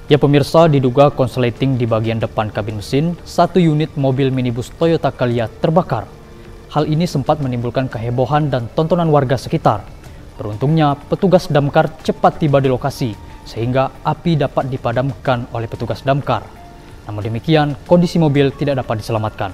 Ya pemirsa, diduga konsleting di bagian depan kabin mesin, satu unit mobil minibus Toyota Calya terbakar. Hal ini sempat menimbulkan kehebohan dan tontonan warga sekitar. Beruntungnya, petugas damkar cepat tiba di lokasi, sehingga api dapat dipadamkan oleh petugas damkar. Namun demikian, kondisi mobil tidak dapat diselamatkan.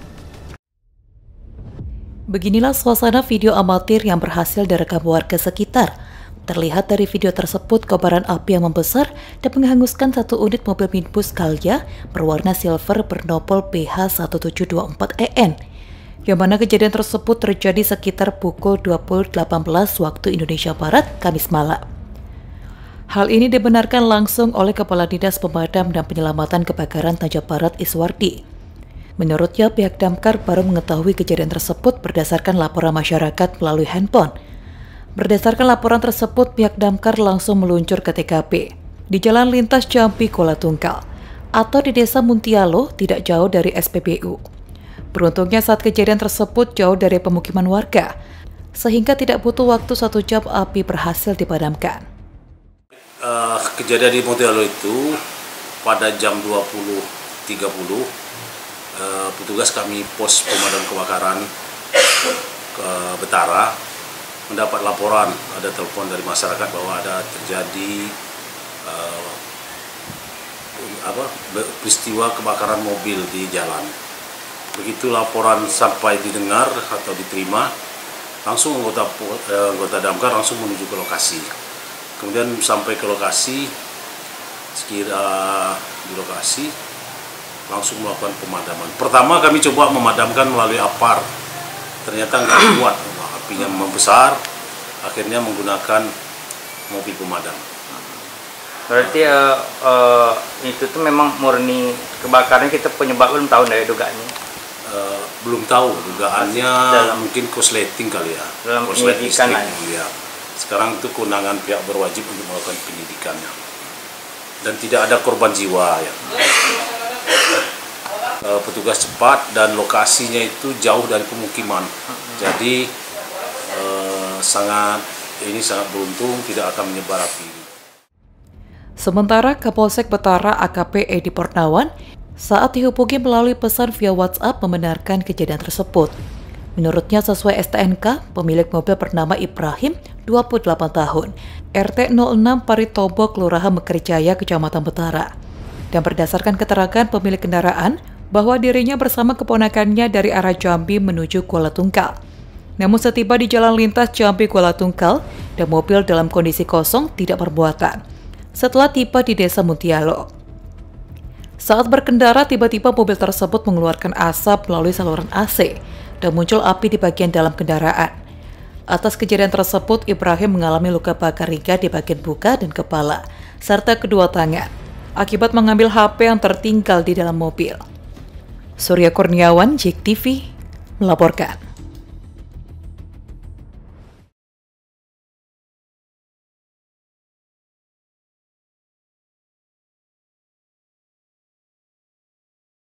Beginilah suasana video amatir yang berhasil direkam warga sekitar. Terlihat dari video tersebut kobaran api yang membesar dan menghanguskan satu unit mobil minibus Calya berwarna silver bernopol PH1724EN, yang mana kejadian tersebut terjadi sekitar pukul 20.18 waktu Indonesia Barat, Kamis malam. Hal ini dibenarkan langsung oleh Kepala Dinas Pemadam dan Penyelamatan Kebakaran Tanjung Barat Iswardi. Menurutnya, pihak damkar baru mengetahui kejadian tersebut berdasarkan laporan masyarakat melalui handphone. Berdasarkan laporan tersebut, pihak damkar langsung meluncur ke TKP di Jalan Lintas Jambi Kuala Tungkal atau di Desa Muntialo tidak jauh dari SPBU. Beruntungnya saat kejadian tersebut jauh dari pemukiman warga, sehingga tidak butuh waktu 1 jam api berhasil dipadamkan. Kejadian di Muntialo itu pada jam 20.30, petugas kami pos pemadam kebakaran ke Betara mendapat laporan, ada telepon dari masyarakat bahwa ada terjadi peristiwa kebakaran mobil di jalan. Begitu laporan sampai didengar atau diterima, langsung anggota damkar langsung menuju ke lokasi. Kemudian sampai ke lokasi, sekira di lokasi langsung melakukan pemadaman. Pertama kami coba memadamkan melalui APAR, ternyata nggak kuat. Apinya membesar, akhirnya menggunakan mobil pemadam. Berarti itu tuh memang murni kebakarannya, kita penyebab belum tahu dari dugaannya? Belum tahu, dugaannya mungkin korsleting kali ya. Dalam penyelidikan ya. Sekarang itu kewenangan pihak berwajib untuk melakukan penyidikannya. Dan tidak ada korban jiwa ya. Petugas cepat dan lokasinya itu jauh dari pemukiman. Jadi sangat beruntung tidak akan menyebar api. Sementara Kapolsek Betara AKP Edi Pornawan saat dihubungi melalui pesan via WhatsApp membenarkan kejadian tersebut. Menurutnya sesuai STNK, pemilik mobil bernama Ibrahim, 28 tahun, RT 06 Paritobo, Kelurahan Mekarjaya, Kecamatan Betara. Dan berdasarkan keterangan pemilik kendaraan bahwa dirinya bersama keponakannya dari arah Jambi menuju Kuala Tungkal. Namun setiba di Jalan Lintas Jambi Kuala Tungkal dan mobil dalam kondisi kosong tidak bermuatan. Setelah tiba di Desa Muntialo, saat berkendara tiba-tiba mobil tersebut mengeluarkan asap melalui saluran AC dan muncul api di bagian dalam kendaraan. Atas kejadian tersebut, Ibrahim mengalami luka bakar ringan di bagian muka dan kepala serta kedua tangan akibat mengambil HP yang tertinggal di dalam mobil. Surya Kurniawan, JEK TV, melaporkan.